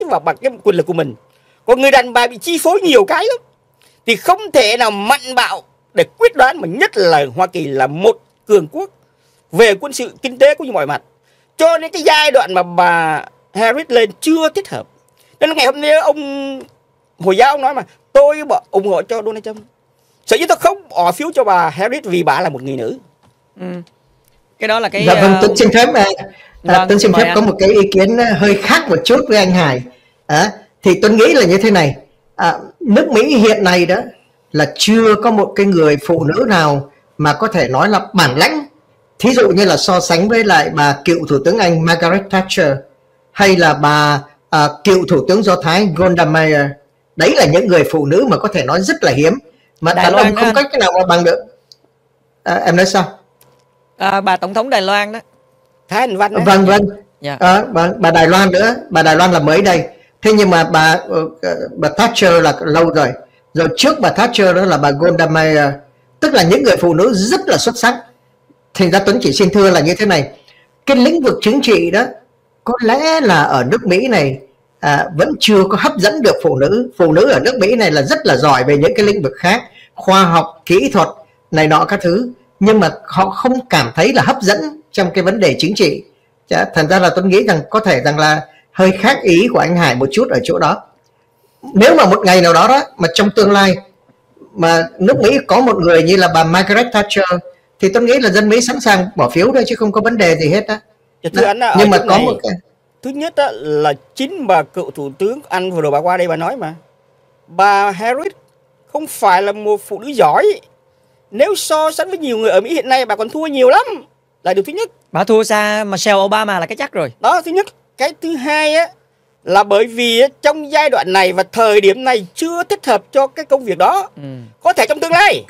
và bằng cái quyền lực của mình. Còn người đàn bà bị chi phối nhiều cái lắm, thì không thể nào mạnh bạo để quyết đoán, mà nhất là Hoa Kỳ là một cường quốc về quân sự, kinh tế cũng như mọi mặt. Cho nên cái giai đoạn mà bà Harris lên chưa thích hợp. Nên ngày hôm nay ông Hồi giáo ông nói mà tôi ủng hộ cho Donald Trump. Sở dĩ tôi không bỏ phiếu cho bà Harris vì bà là một người nữ. Cái đó là cái... Dạ vâng, tôi xin phép tôi xin phép có một cái ý kiến hơi khác một chút với anh Hải. Thì tôi nghĩ là như thế này. Nước Mỹ hiện nay đó là chưa có một cái người phụ nữ nào mà có thể nói là bản lãnh. Thí dụ như là so sánh với lại bà cựu Thủ tướng Anh Margaret Thatcher, hay là bà cựu Thủ tướng Do Thái Golda Meir. Đấy là những người phụ nữ mà có thể nói rất là hiếm, mà đàn ông không có cái nào mà bằng được. Em nói sao? Bà Tổng thống Đài Loan đó, Thái Anh Văn đó. Vâng. Yeah. Bà Đài Loan nữa. Bà Đài Loan là mới đây. Thế nhưng mà bà Thatcher là lâu rồi. Rồi trước bà Thatcher đó là bà Golda Meir. Tức là những người phụ nữ rất là xuất sắc. Thành ra Tuấn chỉ xin thưa là như thế này. Cái lĩnh vực chính trị đó có lẽ là ở nước Mỹ này vẫn chưa có hấp dẫn được phụ nữ. Phụ nữ ở nước Mỹ này là rất là giỏi về những cái lĩnh vực khác, khoa học, kỹ thuật này nọ các thứ, nhưng mà họ không cảm thấy là hấp dẫn trong cái vấn đề chính trị. Thành ra là tôi nghĩ rằng có thể rằng là hơi khác ý của anh Hải một chút ở chỗ đó. Nếu mà một ngày nào đó mà trong tương lai mà nước Mỹ có một người như là bà Margaret Thatcher thì tôi nghĩ là dân Mỹ sẵn sàng bỏ phiếu thôi chứ không có vấn đề gì hết đó. Nhưng mà có một cái thứ nhất đó là chính bà cựu Thủ tướng Anh vừa rồi bà qua đây bà nói mà bà Harris không phải là một phụ nữ giỏi. Nếu so sánh với nhiều người ở Mỹ hiện nay, bà còn thua nhiều lắm, là điều thứ nhất. Bà thua xa Michelle Obama là cái chắc rồi. Đó, thứ nhất. Cái thứ hai á là bởi vì trong giai đoạn này và thời điểm này chưa thích hợp cho cái công việc đó. Có thể trong tương lai.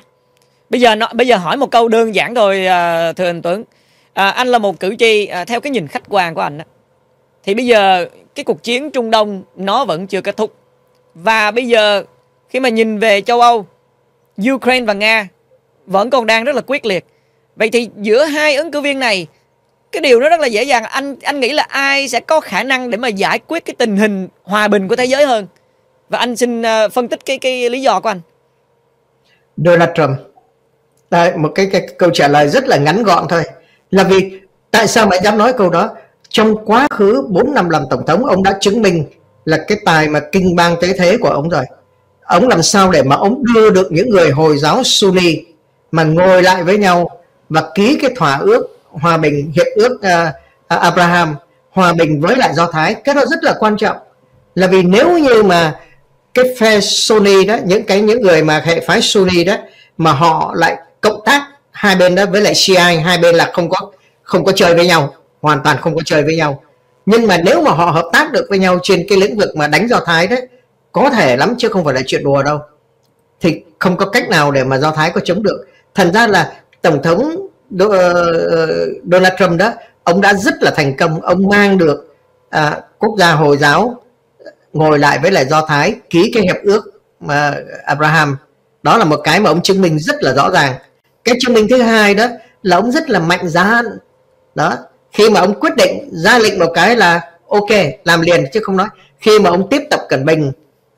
Bây giờ hỏi một câu đơn giản thôi, thưa anh Tuấn. Anh là một cử tri, theo cái nhìn khách quan của anh á, thì bây giờ cái cuộc chiến Trung Đông nó vẫn chưa kết thúc. Và bây giờ khi mà nhìn về châu Âu, Ukraine và Nga vẫn còn đang rất là quyết liệt. Vậy thì giữa hai ứng cử viên này, cái điều đó rất là dễ dàng. Anh nghĩ là ai sẽ có khả năng để mà giải quyết cái tình hình hòa bình của thế giới hơn? Và anh xin phân tích cái lý do của anh. Donald Trump. Đây, một cái câu trả lời rất là ngắn gọn thôi. Là vì tại sao mà dám nói câu đó? Trong quá khứ 4 năm làm tổng thống, ông đã chứng minh là cái tài mà kinh bang tế thế của ông rồi. Ông làm sao để mà ông đưa được những người Hồi giáo Sunni mà ngồi lại với nhau và ký cái thỏa ước hòa bình, hiệp ước Abraham, hòa bình với lại Do Thái. Cái đó rất là quan trọng. Là vì nếu như mà cái phe Sunni đó, những người mà hệ phái Sunni đó mà họ lại cộng tác hai bên đó với lại Shia, hai bên là không có chơi với nhau, hoàn toàn không có chơi với nhau. Nhưng mà nếu mà họ hợp tác được với nhau trên cái lĩnh vực mà đánh Do Thái đấy, có thể lắm chứ không phải là chuyện đùa đâu, thì không có cách nào để mà Do Thái có chống được. Thành ra là tổng thống Donald Trump đó, ông đã rất là thành công. Ông mang được quốc gia Hồi giáo ngồi lại với lại Do Thái, ký cái hiệp ước Abraham. Đó là một cái mà ông chứng minh rất là rõ ràng. Cái chứng minh thứ hai đó là ông rất là mạnh dạn đó. Khi mà ông quyết định ra lệnh một cái là ok, làm liền chứ không nói. Khi mà ông tiếp Tập Cận Bình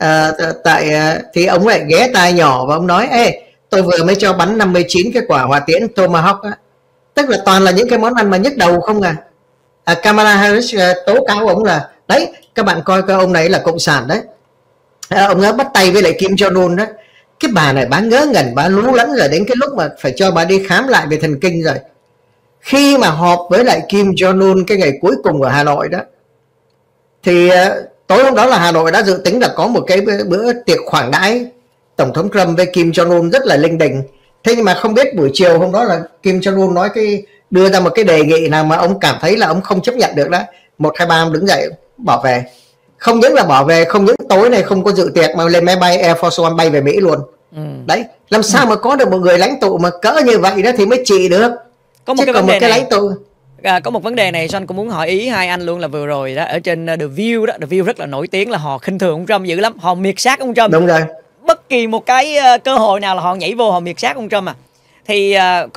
thì ông lại ghé tai nhỏ và ông nói: ê, tôi vừa mới cho bắn 59 cái quả hỏa tiễn Tomahawk á. Tức là toàn là những cái món ăn mà nhức đầu không à. Kamala Harris tố cáo ông là đấy, các bạn coi cái ông này là cộng sản đấy. Ông ấy bắt tay với lại Kim Jong Un đó. Cái bà này bà ngớ ngẩn, bà lú lẫn rồi, đến cái lúc mà phải cho bà đi khám lại về thần kinh rồi. Khi mà họp với lại Kim Jong Un cái ngày cuối cùng ở Hà Nội đó, thì tối hôm đó là Hà Nội đã dự tính là có một cái bữa tiệc khoản đãi Tổng thống Trump với Kim Jong Un rất là linh đình. Thế nhưng mà không biết buổi chiều hôm đó là Kim Jong Un nói đưa ra một cái đề nghị nào mà ông cảm thấy là ông không chấp nhận được đó. 1, 2, 3 ông đứng dậy bỏ về. Không những là bỏ về, không những tối này không có dự tiệc mà lên máy bay Air Force One bay về Mỹ luôn. Đấy, làm sao mà có được một người lãnh tụ mà cỡ như vậy đó thì mới trị được. Có một cái vấn đề này, có một vấn đề này Son cũng muốn hỏi ý hai anh luôn, là vừa rồi đó ở trên The View đó, The View rất là nổi tiếng là họ khinh thường ông Trump dữ lắm, họ miệt sát ông Trump. Đúng rồi. Bất kỳ một cái cơ hội nào là họ nhảy vô họ miệt sát ông Trump à. Thì có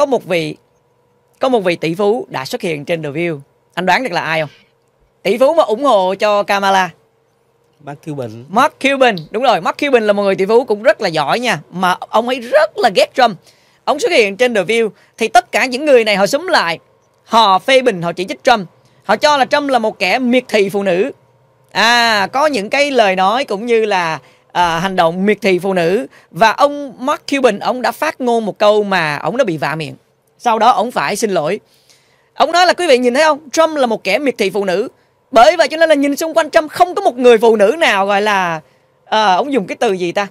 một vị tỷ phú đã xuất hiện trên The View. Anh đoán được là ai không? Tỷ phú mà ủng hộ cho Kamala. Mark Cuban. Mark Cuban, đúng rồi, Mark Cuban là một người tỷ phú cũng rất là giỏi nha, mà ông ấy rất là ghét Trump. Ông xuất hiện trên The View thì tất cả những người này họ xúm lại, họ phê bình, họ chỉ trích Trump. Họ cho là Trump là một kẻ miệt thị phụ nữ. Có những cái lời nói cũng như là hành động miệt thị phụ nữ. Và ông Mark Cuban, ông đã phát ngôn một câu mà ông đã bị vạ miệng. Sau đó ông phải xin lỗi. Ông nói là quý vị nhìn thấy không, Trump là một kẻ miệt thị phụ nữ. Bởi vậy cho nên là nhìn xung quanh Trump không có một người phụ nữ nào gọi là ông dùng cái từ gì ta,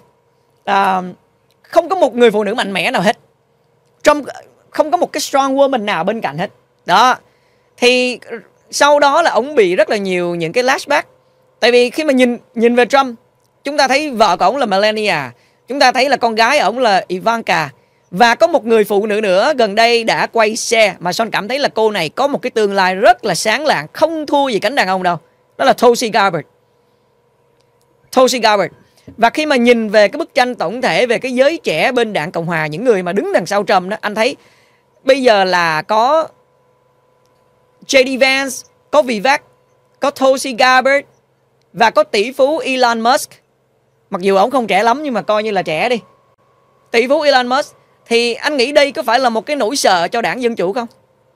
không có một người phụ nữ mạnh mẽ nào hết. Trump không có một cái strong woman nào bên cạnh hết. Đó. Thì sau đó là ông bị rất là nhiều những cái flashback. Tại vì khi mà nhìn về Trump, chúng ta thấy vợ của ông là Melania, chúng ta thấy là con gái ông là Ivanka, và có một người phụ nữ nữa gần đây đã quay xe mà Son cảm thấy là cô này có một cái tương lai rất là sáng lạng, không thua gì cánh đàn ông đâu. Đó là Tulsi Gabbard. Tulsi Gabbard. Và khi mà nhìn về cái bức tranh tổng thể về cái giới trẻ bên đảng Cộng Hòa, những người mà đứng đằng sau Trump đó, anh thấy bây giờ là có JD Vance, có Vivek, có Tulsi Gabbard và có tỷ phú Elon Musk. Mặc dù ông không trẻ lắm nhưng mà coi như là trẻ đi. Tỷ phú Elon Musk. Thì anh nghĩ đây có phải là một cái nỗi sợ cho đảng Dân Chủ không?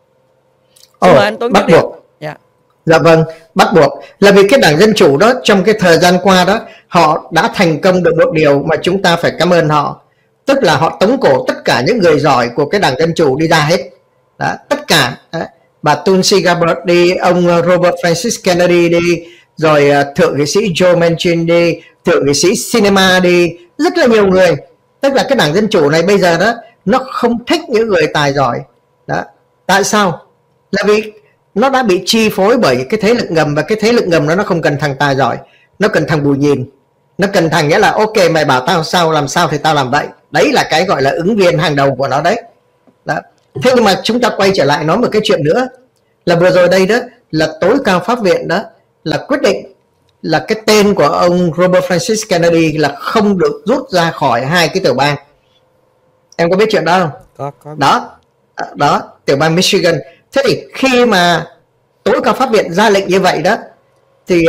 Anh Tuấn bắt buộc. Dạ vâng, bắt buộc. Là vì cái đảng Dân Chủ đó trong cái thời gian qua đó, họ đã thành công được một điều mà chúng ta phải cảm ơn họ. Tức là họ tống cổ tất cả những người giỏi của cái đảng Dân Chủ đi ra hết. Đó, tất cả. Đó. Bà Tulsi Gabbard đi, ông Robert Francis Kennedy đi, rồi thượng nghị sĩ Joe Manchin đi, thượng nghị sĩ Sinema đi, rất là nhiều người. Tức là cái đảng Dân Chủ này bây giờ đó, nó không thích những người tài giỏi. Đó. Tại sao? Là vì nó đã bị chi phối bởi cái thế lực ngầm, và cái thế lực ngầm đó nó không cần thằng tài giỏi, nó cần thằng bù nhìn. Nó cần thằng nghĩa là ok, mày bảo tao sao làm sao thì tao làm vậy. Đấy là cái gọi là ứng viên hàng đầu của nó đấy. Đó. Thế nhưng mà chúng ta quay trở lại nói một cái chuyện nữa, là vừa rồi đây đó là tối cao pháp viện đó là quyết định là cái tên của ông Robert Francis Kennedy là không được rút ra khỏi hai cái tiểu bang. Em có biết chuyện đó không? Có. Đó, tiểu bang Michigan. Thế thì khi mà tối cao pháp viện ra lệnh như vậy đó, thì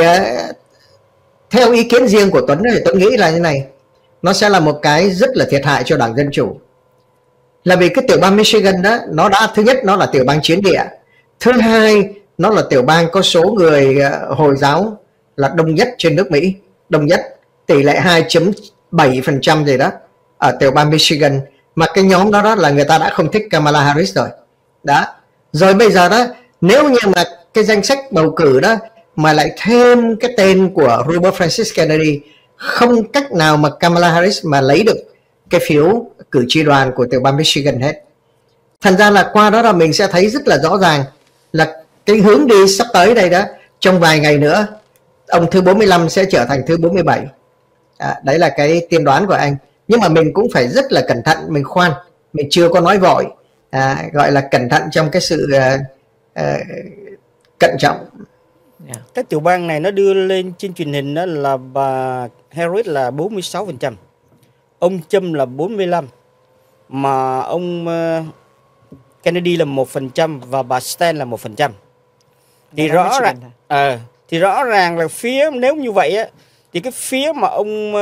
theo ý kiến riêng của Tuấn thì Tuấn nghĩ là như này, nó sẽ là một cái rất là thiệt hại cho đảng Dân Chủ. Là vì cái tiểu bang Michigan đó, nó đã, thứ nhất nó là tiểu bang chiến địa, thứ hai nó là tiểu bang có số người Hồi giáo là đông nhất trên nước Mỹ, đông nhất, tỷ lệ 2.7% gì đó ở tiểu bang Michigan. Mà cái nhóm đó là người ta đã không thích Kamala Harris rồi. Đó. Rồi bây giờ đó, nếu như mà cái danh sách bầu cử đó mà lại thêm cái tên của Robert Francis Kennedy, không cách nào mà Kamala Harris mà lấy được cái phiếu cử tri đoàn của tiểu bang Michigan hết. Thành ra là qua đó là mình sẽ thấy rất là rõ ràng là cái hướng đi sắp tới đây đó, trong vài ngày nữa ông thứ 45 sẽ trở thành thứ 47. Đấy là cái tiên đoán của anh. Nhưng mà mình cũng phải rất là cẩn thận, mình khoan, mình chưa có nói vội, gọi là cẩn thận trong cái sự cẩn trọng. Cái tiểu bang này nó đưa lên trên truyền hình đó là bà Harris là 46%, ông Trump là 45%, mà ông Kennedy là 1% và bà Stein là 1%. Thì rõ ràng là phía, nếu như vậy á, thì cái phía mà ông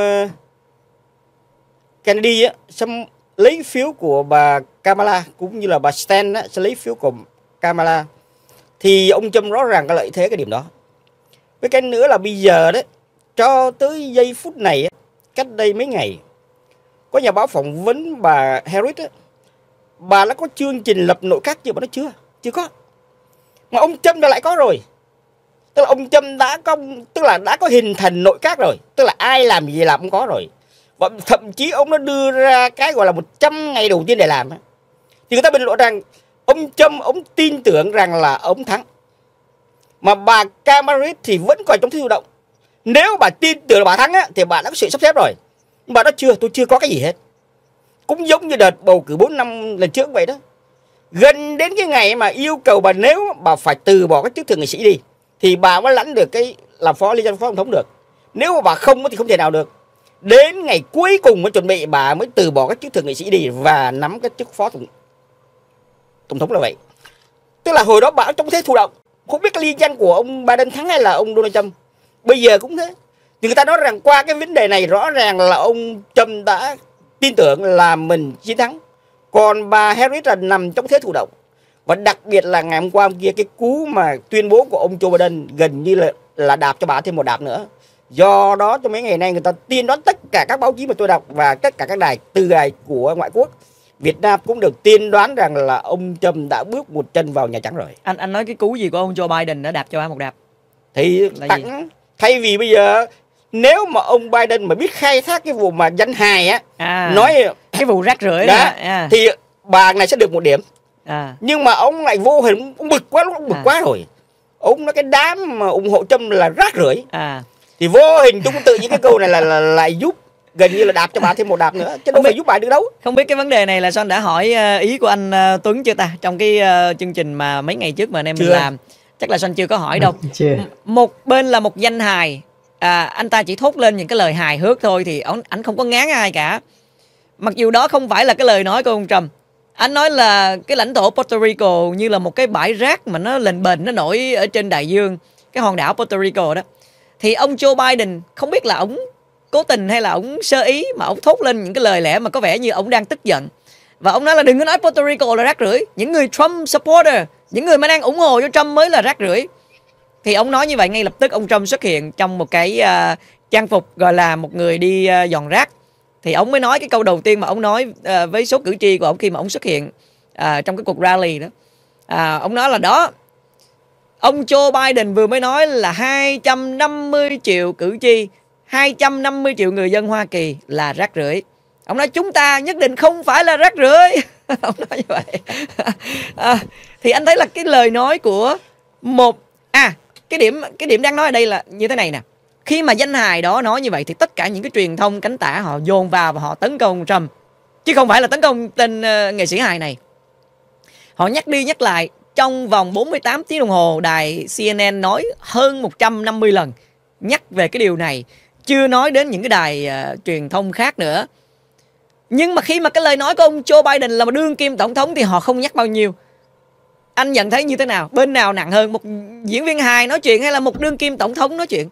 Kennedy á sẽ lấy phiếu của bà Kamala, cũng như là bà Stein á sẽ lấy phiếu của Kamala, thì ông Trump rõ ràng có lợi thế cái điểm đó. Với cái nữa là bây giờ đấy, cho tới giây phút này á, cách đây mấy ngày có nhà báo phỏng vấn bà Harris á, bà đã có chương trình lập nội các chưa? Bà nói chưa có. Mà ông Trump đã lại có rồi. Tức là ông Trump đã có hình thành nội các rồi. Tức là ai làm gì làm cũng có rồi. Và thậm chí ông đã đưa ra cái gọi là 100 ngày đầu tiên để làm. Thì người ta bình luận rằng ông Trump, ông tin tưởng rằng là ông thắng. Mà bà Kamala Harris thì vẫn còn trong thuyết động. Nếu bà tin tưởng là bà thắng á, thì bà đã có sự sắp xếp rồi. Nhưng bà nói tôi chưa có cái gì hết. Cũng giống như đợt bầu cử 4 năm lần trước vậy đó. Gần đến cái ngày mà yêu cầu bà, nếu bà phải từ bỏ cái chức thượng nghị sĩ đi, thì bà mới lãnh được cái làm phó liên danh phó tổng thống được. Nếu mà bà không thì không thể nào được. Đến ngày cuối cùng mới chuẩn bị bà mới từ bỏ cái chức thượng nghị sĩ đi và nắm cái chức phó tổng thống là vậy. Tức là hồi đó bà trong thế thụ động, không biết cái liên danh của ông Biden thắng hay là ông Donald Trump. Bây giờ cũng thế. Thì người ta nói rằng qua cái vấn đề này rõ ràng là ông Trump đã tin tưởng là mình chiến thắng. Còn bà Harris là nằm trong thế thụ động. Và đặc biệt là ngày hôm qua hôm kia, cái cú mà tuyên bố của ông Joe Biden gần như là đạp cho bà thêm một đạp nữa. Do đó trong mấy ngày nay người ta tiên đoán, tất cả các báo chí mà tôi đọc và tất cả các đài từ đài của ngoại quốc, Việt Nam cũng được tiên đoán rằng là ông Trump đã bước một chân vào Nhà Trắng rồi. Anh nói cái cú gì của ông Joe Biden đã đạp cho bà một đạp? Thì thay vì bây giờ nếu mà ông Biden mà biết khai thác cái vụ mà danh hài á, nói cái vụ rác rưởi đó, thì bà này sẽ được 1 điểm. Nhưng mà ông lại vô hình, ông bực quá rồi. Ông nói cái đám mà ủng hộ Trump là rác rưởi. Thì vô hình chung tự những cái câu này là lại giúp gần như là đạp cho bà thêm một đạp nữa, chứ đâu phải giúp bà được đâu. Không biết cái vấn đề này là Son đã hỏi ý của anh Tuấn chưa ta, trong cái chương trình mà mấy ngày trước mà anh em mình làm? Chắc là Son chưa có hỏi đâu. Một bên là một danh hài, anh ta chỉ thốt lên những cái lời hài hước thôi, thì anh không có ngán ai cả. Mặc dù đó không phải là cái lời nói của ông Trump. Anh nói là cái lãnh thổ Puerto Rico như là một cái bãi rác mà nó lềnh bềnh, nó nổi ở trên đại dương, cái hòn đảo Puerto Rico đó. Thì ông Joe Biden không biết là ông cố tình hay là ông sơ ý mà ông thốt lên những cái lời lẽ mà có vẻ như ông đang tức giận. Và ông nói là đừng có nói Puerto Rico là rác rưởi, những người Trump supporter, những người mà đang ủng hộ cho Trump mới là rác rưởi. Thì ông nói như vậy, ngay lập tức ông Trump xuất hiện trong một cái trang phục gọi là một người đi dọn rác. Thì ông mới nói cái câu đầu tiên mà ông nói với số cử tri của ông khi mà ông xuất hiện trong cái cuộc rally đó. Ông nói là đó, ông Joe Biden vừa mới nói là 250 triệu cử tri, 250 triệu người dân Hoa Kỳ là rác rưởi. Ông nói chúng ta nhất định không phải là rác rưởi. Ông nói như vậy. Thì anh thấy là cái lời nói của một cái điểm đang nói ở đây là như thế này nè. Khi mà danh hài đó nói như vậy thì tất cả những cái truyền thông cánh tả họ dồn vào và họ tấn công Trump, chứ không phải là tấn công tên nghệ sĩ hài này. Họ nhắc đi nhắc lại trong vòng 48 tiếng đồng hồ, đài CNN nói hơn 150 lần nhắc về cái điều này, chưa nói đến những cái đài truyền thông khác nữa. Nhưng mà khi mà cái lời nói của ông Joe Biden là một đương kim tổng thống thì họ không nhắc bao nhiêu. Anh nhận thấy như thế nào? Bên nào nặng hơn, một diễn viên hài nói chuyện hay là một đương kim tổng thống nói chuyện?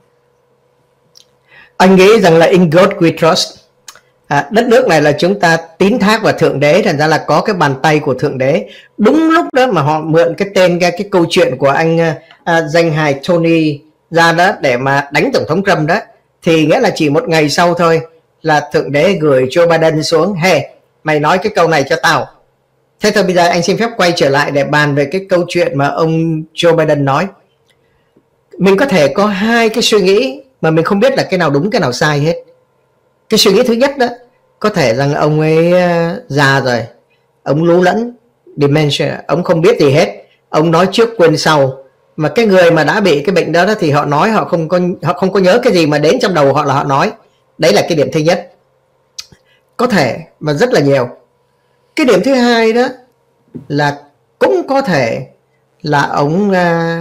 Anh nghĩ rằng là in God we trust. Đất nước này là chúng ta tín thác vào Thượng Đế, thành ra là có cái bàn tay của Thượng Đế. Đúng lúc đó mà họ mượn cái tên cái câu chuyện của anh danh hài Tony ra đó để mà đánh Tổng thống Trump đó, thì nghĩa là chỉ một ngày sau thôi là Thượng Đế gửi Joe Biden xuống: hey, mày nói cái câu này cho tao. Thế thôi bây giờ anh xin phép quay trở lại để bàn về cái câu chuyện mà ông Joe Biden nói. Mình có thể có hai cái suy nghĩ mà mình không biết là cái nào đúng cái nào sai hết. Cái suy nghĩ thứ nhất đó, có thể rằng ông ấy già rồi, ông lú lẫn, dementia, ông không biết gì hết, ông nói trước quên sau. Mà cái người mà đã bị cái bệnh đó, thì họ nói họ không có nhớ cái gì mà đến trong đầu họ là họ nói. Đấy là cái điểm thứ nhất. Có thể mà rất là nhiều. Cái điểm thứ hai đó là cũng có thể là ông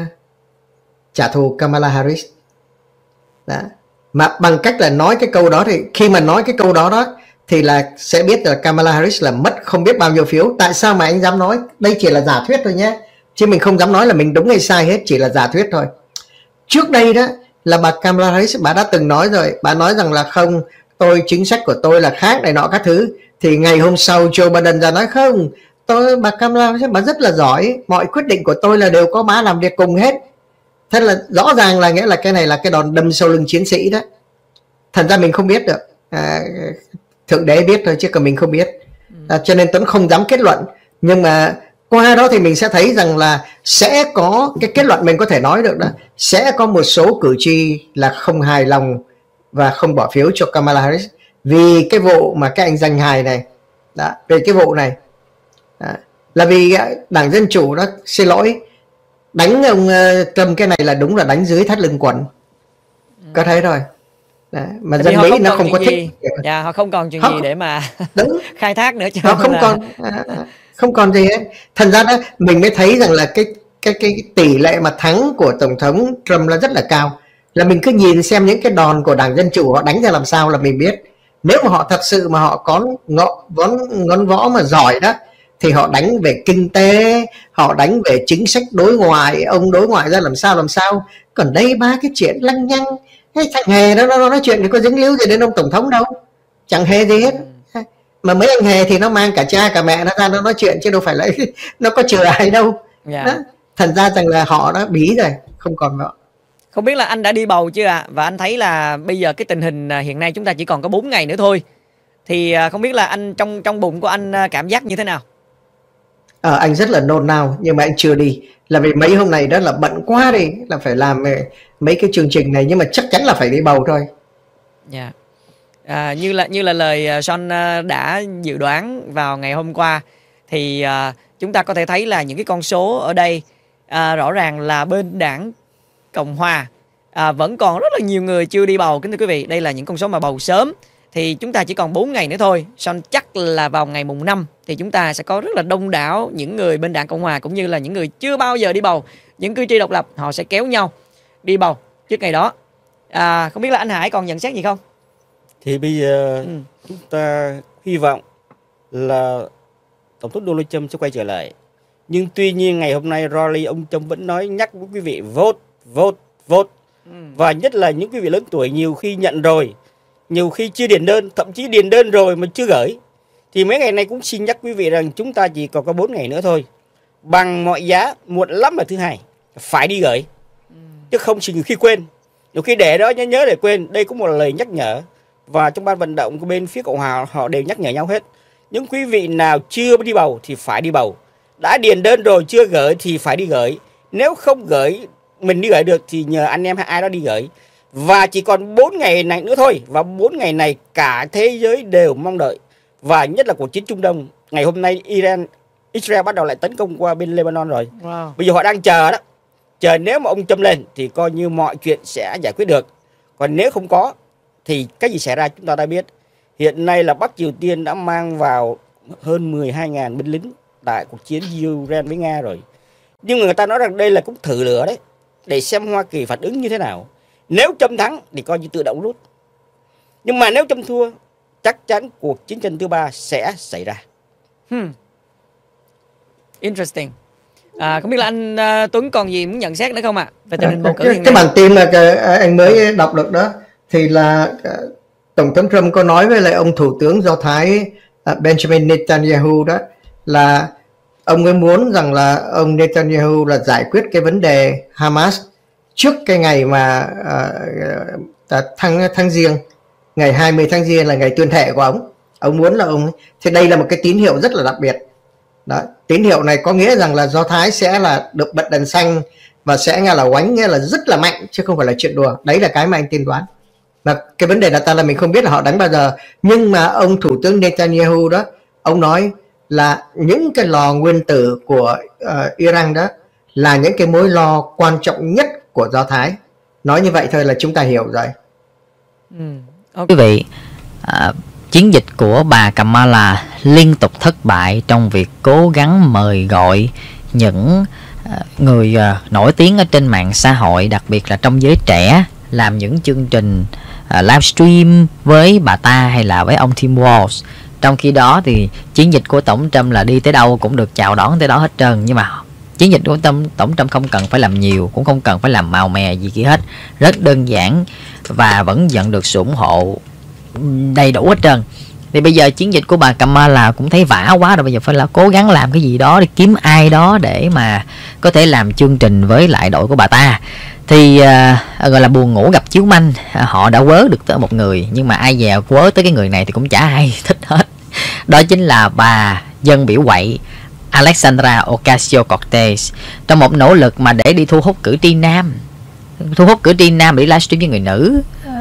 trả thù Kamala Harris. Đó. Mà bằng cách là nói cái câu đó, thì khi mà nói cái câu đó thì là sẽ biết là Kamala Harris là mất không biết bao nhiêu phiếu. Tại sao mà anh dám nói? Đây chỉ là giả thuyết thôi nhé, chứ mình không dám nói là mình đúng hay sai hết, chỉ là giả thuyết thôi. Trước đây đó là bà Kamala Harris, bà đã từng nói rồi, bà nói rằng là không, chính sách của tôi là khác này nọ các thứ. Thì ngày hôm sau Joe Biden ra nói không, bà Kamala Harris bà rất là giỏi, mọi quyết định của tôi là đều có bà làm việc cùng hết. Thế là rõ ràng là nghĩa là cái này là cái đòn đâm sau lưng chiến sĩ đó. Thành ra mình không biết được, Thượng Đế biết thôi chứ còn mình không biết. Cho nên Tuấn không dám kết luận. Nhưng mà qua đó thì mình sẽ thấy rằng là sẽ có cái kết luận mình có thể nói được đó, sẽ có một số cử tri là không hài lòng và không bỏ phiếu cho Kamala Harris vì cái vụ mà cái anh danh hài này đó, về cái vụ này đó, là vì Đảng Dân Chủ đó, xin lỗi, đánh ông Trump cái này là đúng là đánh dưới thắt lưng quần. Có thấy rồi. Đó. Mà dân Mỹ nó không có thích. Dạ, họ không còn chuyện gì để mà đúng. khai thác nữa chứ. Họ không còn gì hết. Thành ra đó mình mới thấy rằng là cái tỷ lệ mà thắng của Tổng thống Trump là rất là cao. Là mình cứ nhìn xem những cái đòn của Đảng Dân Chủ họ đánh ra làm sao là mình biết. Nếu mà họ thật sự mà họ có ngón võ mà giỏi đó, thì họ đánh về kinh tế, họ đánh về chính sách đối ngoại, ông đối ngoại ra làm sao. Còn đây ba cái chuyện lăng nhăng, Cái thằng Hề nó nói chuyện thì có dính líu gì đến ông tổng thống đâu, chẳng hề gì hết. Mà mấy anh Hề thì nó mang cả cha cả mẹ nó ra nó nói chuyện chứ đâu phải là nó có chừa ai đâu. Đó. Thành ra rằng là họ đã bí rồi, không còn nữa. Không biết là anh đã đi bầu chưa ạ? Và anh thấy là bây giờ cái tình hình hiện nay chúng ta chỉ còn có 4 ngày nữa thôi. Thì không biết là anh trong bụng của anh cảm giác như thế nào? Anh rất là nôn nao, nhưng mà anh chưa đi là vì mấy hôm này đó là bận quá đi, là phải làm mấy cái chương trình này, nhưng mà chắc chắn là phải đi bầu thôi. Dạ. Như là lời Son đã dự đoán vào ngày hôm qua, thì chúng ta có thể thấy là những cái con số ở đây rõ ràng là bên đảng Cộng Hòa vẫn còn rất là nhiều người chưa đi bầu. Kính thưa quý vị, đây là những con số mà bầu sớm. Thì chúng ta chỉ còn 4 ngày nữa thôi. Son chắc là vào ngày mùng 5 thì chúng ta sẽ có rất là đông đảo những người bên đảng Cộng Hòa, cũng như là những người chưa bao giờ đi bầu, những cử tri độc lập, họ sẽ kéo nhau đi bầu trước ngày đó. Không biết là anh Hải còn nhận xét gì không? Thì bây giờ chúng ta hy vọng là Tổng thống Donald Trump sẽ quay trở lại. Nhưng tuy nhiên ngày hôm nay rally ông Trump vẫn nói nhắc với quý vị vote. Và nhất là những quý vị lớn tuổi nhiều khi nhận rồi, nhiều khi chưa điền đơn, thậm chí điền đơn rồi mà chưa gửi. Thì mấy ngày nay cũng xin nhắc quý vị rằng chúng ta chỉ còn có 4 ngày nữa thôi. Bằng mọi giá, muộn lắm là thứ Hai phải đi gửi, chứ không chỉ nhiều khi quên. Nhiều khi để đó nhớ để quên. Đây cũng một lời nhắc nhở. Và trong ban vận động của bên phía Cộng Hòa họ đều nhắc nhở nhau hết. Những quý vị nào chưa đi bầu thì phải đi bầu. Đã điền đơn rồi chưa gửi thì phải đi gửi. Nếu không gửi, mình đi gửi được thì nhờ anh em hay ai đó đi gửi. Và chỉ còn 4 ngày này nữa thôi. Và 4 ngày này cả thế giới đều mong đợi. Và nhất là cuộc chiến Trung Đông. Ngày hôm nay Israel bắt đầu lại tấn công qua bên Lebanon rồi. Bây giờ họ đang chờ đó. Chờ nếu mà ông Trump lên thì coi như mọi chuyện sẽ giải quyết được. Còn nếu không có thì cái gì xảy ra chúng ta đã biết. Hiện nay là Bắc Triều Tiên đã mang vào hơn 12.000 binh lính tại cuộc chiến Ukraine với Nga rồi. Nhưng mà người ta nói rằng đây là cũng thử lửa đấy, để xem Hoa Kỳ phản ứng như thế nào. Nếu Trump thắng thì coi như tự động rút. Nhưng mà nếu Trump thua, chắc chắn cuộc chiến tranh thứ 3 sẽ xảy ra. Interesting. Không biết là anh Tuấn còn gì muốn nhận xét nữa không ạ? Về tình hình bầu cử hiện nay. Cái bản tin mà anh mới đọc được đó thì là Tổng thống Trump có nói với lại ông Thủ tướng Do Thái Benjamin Netanyahu đó là ông ấy muốn rằng là ông Netanyahu là giải quyết cái vấn đề Hamas trước cái ngày mà tháng Giêng, ngày 20 tháng Giêng là ngày tuyên thệ của ông. Ông muốn là ông, thì đây là một cái tín hiệu rất là đặc biệt. Đó, tín hiệu này có nghĩa rằng là Do Thái sẽ là được bật đèn xanh và sẽ nghe là oánh, nghĩa là rất là mạnh chứ không phải là chuyện đùa. Đấy là cái mà anh tiên đoán. Và cái vấn đề đặt ra là mình không biết là họ đánh bao giờ, nhưng mà ông Thủ tướng Netanyahu đó, ông nói là những cái lò nguyên tử của Iran đó là những cái mối lo quan trọng nhất của Do Thái. Nói như vậy thôi là chúng ta hiểu rồi. Quý vị, chiến dịch của bà Kamala liên tục thất bại trong việc cố gắng mời gọi những người nổi tiếng ở trên mạng xã hội, đặc biệt là trong giới trẻ, làm những chương trình livestream với bà ta hay là với ông Tim Walz. Trong khi đó thì chiến dịch của Tổng Trump là đi tới đâu cũng được chào đón tới đó hết trơn. Nhưng mà chiến dịch của Tổng Trump không cần phải làm nhiều, cũng không cần phải làm màu mè gì kia hết, rất đơn giản và vẫn nhận được sự ủng hộ đầy đủ hết trơn. Thì bây giờ chiến dịch của bà Kamala cũng thấy vã quá rồi, bây giờ phải là cố gắng làm cái gì đó để kiếm ai đó để mà có thể làm chương trình với lại đội của bà ta. Thì gọi là buồn ngủ gặp chiếu manh, họ đã quớ được tới một người, nhưng mà ai dè quớ tới cái người này thì cũng chả ai thích hết. Đó chính là bà dân biểu quậy Alexandra Ocasio-Cortez, trong một nỗ lực mà để đi thu hút cử tri nam để livestream với người nữ.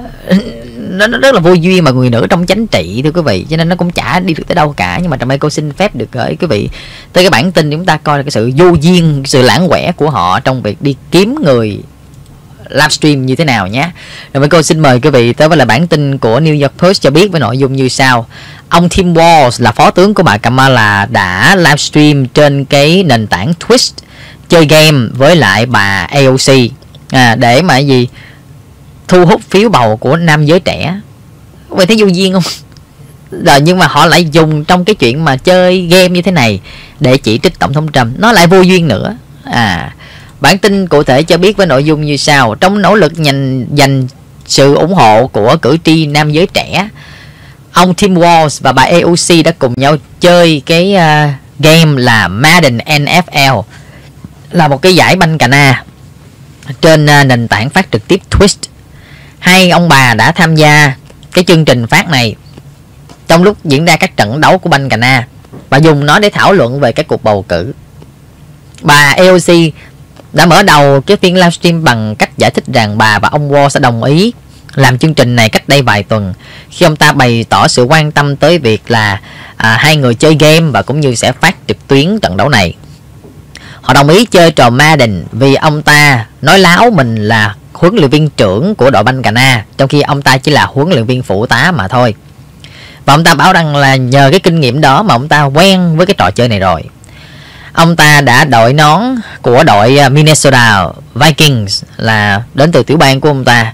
Nó rất là vô duyên, mà người nữ trong chính trị thưa quý vị, cho nên nó cũng chả đi được tới đâu cả. Nhưng mà trà my cô xin phép được gửi quý vị tới cái bản tin, chúng ta coi là cái sự vô duyên, sự lãng quẻ của họ trong việc đi kiếm người livestream như thế nào nhé. Rồi mấy cô xin mời quý vị tới với là bản tin của New York Post cho biết với nội dung như sau. Ông Tim Walz là phó tướng của bà Kamala đã livestream trên cái nền tảng Twitch chơi game với lại bà AOC để mà gì thu hút phiếu bầu của nam giới trẻ. Vậy thấy vô duyên không? Rồi nhưng mà họ lại dùng trong cái chuyện mà chơi game như thế này để chỉ trích Tổng thống Trump, nó lại vô duyên nữa. Bản tin cụ thể cho biết với nội dung như sau. Trong nỗ lực giành sự ủng hộ của cử tri nam giới trẻ. Ông Tim Walz và bà AOC đã cùng nhau chơi cái game là Madden NFL, là một cái giải banh cà na trên nền tảng phát trực tiếp Twitch. Hai ông bà đã tham gia cái chương trình phát này trong lúc diễn ra các trận đấu của banh cà na và dùng nó để thảo luận về cái cuộc bầu cử. Bà AOC đã mở đầu cái phiên livestream bằng cách giải thích rằng bà và ông Walz sẽ đồng ý làm chương trình này cách đây vài tuần, khi ông ta bày tỏ sự quan tâm tới việc là hai người chơi game và cũng như sẽ phát trực tuyến trận đấu này. Họ đồng ý chơi trò Madden vì ông ta nói láo mình là huấn luyện viên trưởng của đội banh cà na, trong khi ông ta chỉ là huấn luyện viên phụ tá mà thôi. Và ông ta bảo rằng là nhờ cái kinh nghiệm đó mà ông ta quen với cái trò chơi này rồi. Ông ta đã đội nón của đội Minnesota Vikings, là đến từ tiểu bang của ông ta,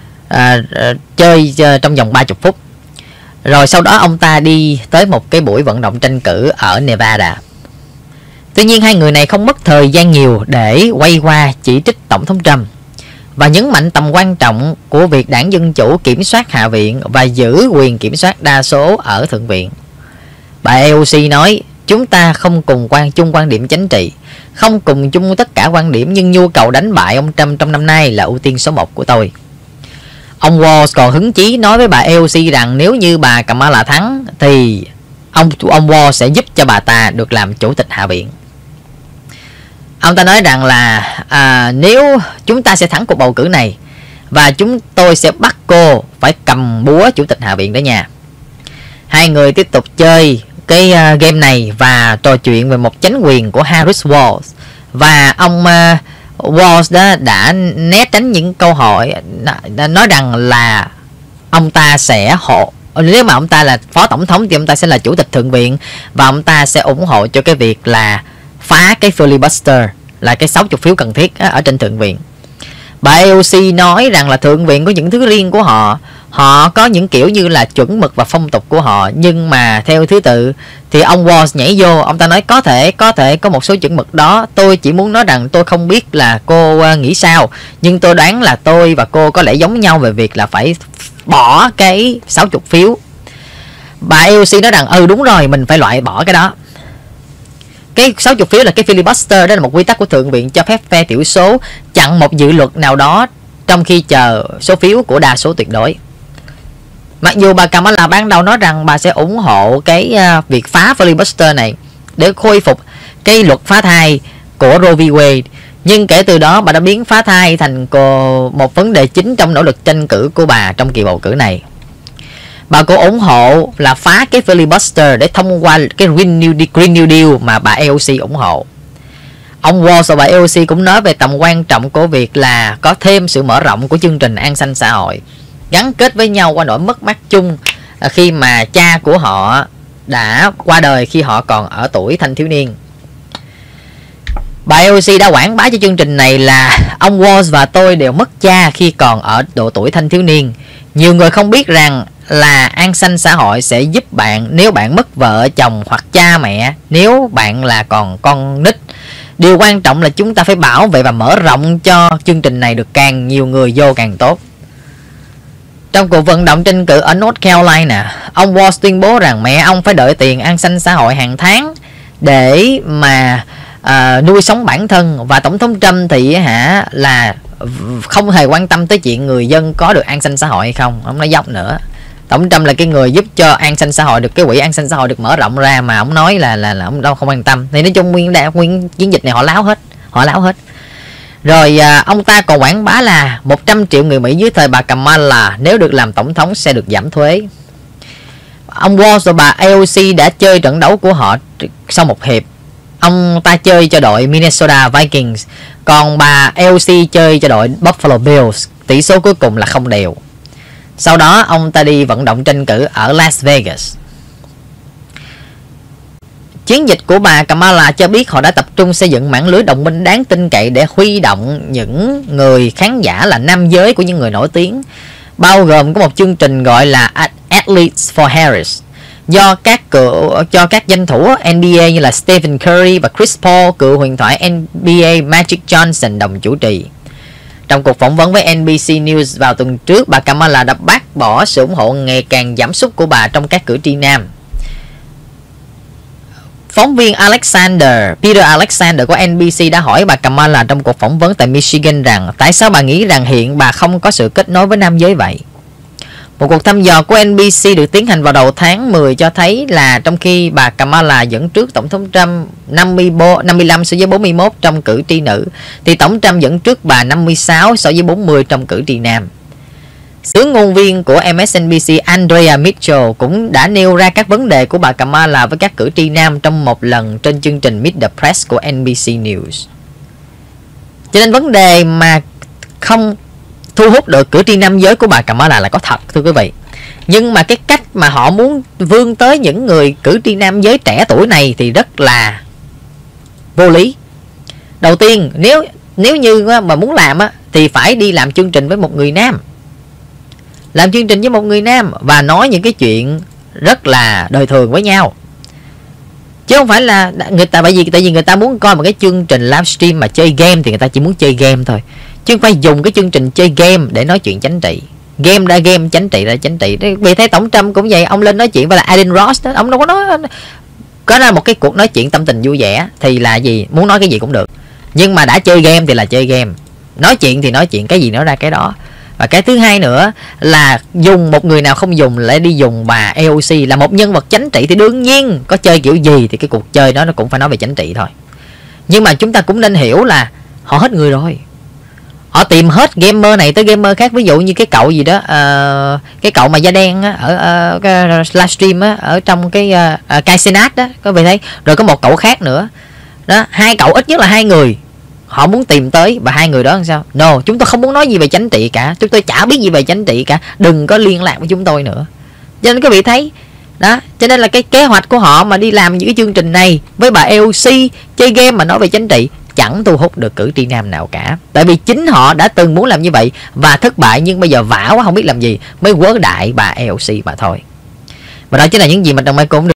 chơi trong vòng 30 phút. Rồi sau đó ông ta đi tới một cái buổi vận động tranh cử ở Nevada. Tuy nhiên hai người này không mất thời gian nhiều để quay qua chỉ trích Tổng thống Trump và nhấn mạnh tầm quan trọng của việc đảng Dân Chủ kiểm soát Hạ viện và giữ quyền kiểm soát đa số ở Thượng viện. Bà AOC nói, chúng ta không cùng chung quan điểm chính trị, không cùng chung tất cả quan điểm, nhưng nhu cầu đánh bại ông Trump trong năm nay là ưu tiên số 1 của tôi. Ông Walz còn hứng chí nói với bà AOC rằng nếu như bà Kamala thắng thì ông Walz sẽ giúp cho bà ta được làm chủ tịch Hạ viện. Ông ta nói rằng là nếu chúng ta sẽ thắng cuộc bầu cử này và chúng tôi sẽ bắt cô phải cầm búa chủ tịch Hạ viện đó nha. Hai người tiếp tục chơi cái game này và trò chuyện về một chánh quyền của Harris Walz. Và ông Walz đó đã né tránh những câu hỏi, nói rằng là ông ta sẽ nếu mà ông ta là phó tổng thống thì ông ta sẽ là chủ tịch thượng viện, và ông ta sẽ ủng hộ cho cái việc là phá cái filibuster, là cái 60 phiếu cần thiết ở trên thượng viện. Bà AOC nói rằng là thượng viện có những thứ riêng của họ, họ có những kiểu như là chuẩn mực và phong tục của họ, nhưng mà theo thứ tự thì ông Walz nhảy vô, ông ta nói có thể có một số chuẩn mực đó. Tôi chỉ muốn nói rằng tôi không biết là cô nghĩ sao, nhưng tôi đoán là tôi và cô có lẽ giống nhau về việc là phải bỏ cái 60 phiếu. Bà AOC nói rằng đúng rồi, mình phải loại bỏ cái đó. Cái 60 phiếu là cái filibuster, đó là một quy tắc của thượng viện cho phép phe thiểu số chặn một dự luật nào đó trong khi chờ số phiếu của đa số tuyệt đối. Mặc dù bà Kamala ban đầu nói rằng bà sẽ ủng hộ cái việc phá filibuster này để khôi phục cái luật phá thai của Roe v. Wade, nhưng kể từ đó bà đã biến phá thai thành một vấn đề chính trong nỗ lực tranh cử của bà trong kỳ bầu cử này. Bà cũng ủng hộ là phá cái filibuster để thông qua cái Green New Deal mà bà AOC ủng hộ. Ông Walz và bà AOC cũng nói về tầm quan trọng của việc là có thêm sự mở rộng của chương trình an sinh xã hội, gắn kết với nhau qua nỗi mất mát chung khi mà cha của họ đã qua đời khi họ còn ở tuổi thanh thiếu niên. Bà AOC đã quảng bá cho chương trình này là ông Walz và tôi đều mất cha khi còn ở độ tuổi thanh thiếu niên. Nhiều người không biết rằng là an sinh xã hội sẽ giúp bạn nếu bạn mất vợ, chồng hoặc cha mẹ, nếu bạn là còn con nít. Điều quan trọng là chúng ta phải bảo vệ và mở rộng cho chương trình này được càng nhiều người vô càng tốt. Trong cuộc vận động tranh cử ở North Carolina, ông Walz tuyên bố rằng mẹ ông phải đợi tiền an sinh xã hội hàng tháng để mà nuôi sống bản thân, và tổng thống Trump thì là không hề quan tâm tới chuyện người dân có được an sinh xã hội hay không. Ông nói dốc nữa. Tổng Trump là cái người giúp cho an sinh xã hội được, cái quỹ an sinh xã hội được mở rộng ra, mà ông nói là ông đâu không quan tâm. Thì nói chung nguyên chiến dịch này họ láo hết. Rồi ông ta còn quảng bá là 100 triệu người Mỹ dưới thời bà Kamala nếu được làm tổng thống sẽ được giảm thuế. Ông Walz và bà AOC đã chơi trận đấu của họ sau một hiệp. Ông ta chơi cho đội Minnesota Vikings, còn bà AOC chơi cho đội Buffalo Bills. Tỷ số cuối cùng là không đều. Sau đó ông ta đi vận động tranh cử ở Las Vegas. Chiến dịch của bà Kamala cho biết họ đã tập trung xây dựng mạng lưới đồng minh đáng tin cậy để huy động những người khán giả là nam giới của những người nổi tiếng, bao gồm có một chương trình gọi là Athletes for Harris do các danh thủ NBA như là Stephen Curry và Chris Paul, cựu huyền thoại NBA Magic Johnson đồng chủ trì. Trong cuộc phỏng vấn với NBC News vào tuần trước, bà Kamala đã bác bỏ sự ủng hộ ngày càng giảm sút của bà trong các cử tri nam. Phóng viên Peter Alexander của NBC đã hỏi bà Kamala trong cuộc phỏng vấn tại Michigan rằng tại sao bà nghĩ rằng hiện bà không có sự kết nối với nam giới vậy. Một cuộc thăm dò của NBC được tiến hành vào đầu tháng 10 cho thấy là trong khi bà Kamala dẫn trước Tổng thống Trump 55 so với 41 trong cử tri nữ, thì Tổng Trump dẫn trước bà 56 so với 40 trong cử tri nam. Xướng ngôn viên của MSNBC Andrea Mitchell cũng đã nêu ra các vấn đề của bà Kamala với các cử tri nam trong một lần trên chương trình Meet the Press của NBC News. Cho nên vấn đề mà không thu hút được cử tri nam giới của bà Kamala là có thật, thưa quý vị. Nhưng mà cái cách mà họ muốn vươn tới những người cử tri nam giới trẻ tuổi này thì rất là vô lý. Đầu tiên, nếu như mà muốn làm thì phải đi làm chương trình với một người nam. Làm chương trình với một người nam và nói những cái chuyện rất là đời thường với nhau. Chứ không phải là người ta, tại vì người ta muốn coi một cái chương trình livestream mà chơi game thì người ta chỉ muốn chơi game thôi. Chứ không phải dùng cái chương trình chơi game để nói chuyện chính trị. Game ra game, chính trị ra chính trị. Vì thế Tổng Trump cũng vậy, ông lên nói chuyện với là Adin Ross đó, ông đâu có nói, có ra một cái cuộc nói chuyện tâm tình vui vẻ thì là gì, muốn nói cái gì cũng được. Nhưng mà đã chơi game thì là chơi game, nói chuyện thì nói chuyện, cái gì nói ra cái đó. Và cái thứ hai nữa là dùng một người nào không dùng lại đi dùng bà AOC là một nhân vật chính trị thì đương nhiên có chơi kiểu gì thì cái cuộc chơi đó nó cũng phải nói về chính trị thôi. Nhưng mà chúng ta cũng nên hiểu là họ hết người rồi. Họ tìm hết gamer này tới gamer khác. Ví dụ như cái cậu gì đó, cái cậu mà da đen á, ở livestream á, ở trong cái Kai Cenat đó, có vị thấy. Rồi có một cậu khác nữa đó, hai cậu, ít nhất là hai người họ muốn tìm tới. Và hai người đó làm sao? No, chúng tôi không muốn nói gì về chính trị cả, chúng tôi chả biết gì về chính trị cả, đừng có liên lạc với chúng tôi nữa. Cho nên các vị thấy đó, cho nên là cái kế hoạch của họ mà đi làm những cái chương trình này với bà AOC chơi game mà nói về chính trị chẳng thu hút được cử tri nam nào cả. Tại vì chính họ đã từng muốn làm như vậy và thất bại, nhưng bây giờ vã quá không biết làm gì mới quớ đại bà AOC mà thôi. Và đó chính là những gì mà Đồng Mai cũng